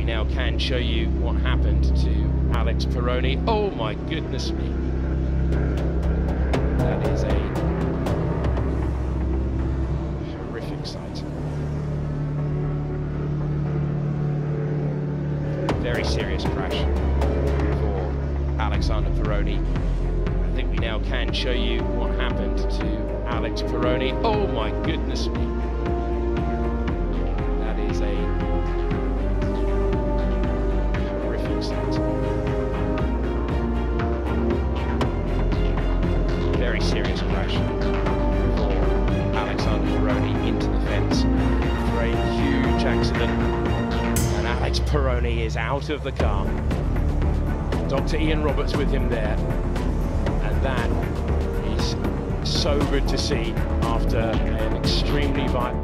we now can show you what happened to Alex Peroni. Oh my goodness me. That is a horrific sight. Very serious crash for Alexander Peroni. I think we now can show you what happened to Alex Peroni. Oh my goodness me. That is a horrific sight. Very serious crash for Alexander Peroni into the fence. For a huge accident. And Alex Peroni is out of the car. Dr. Ian Roberts with him there. And that is so good to see after an extremely violent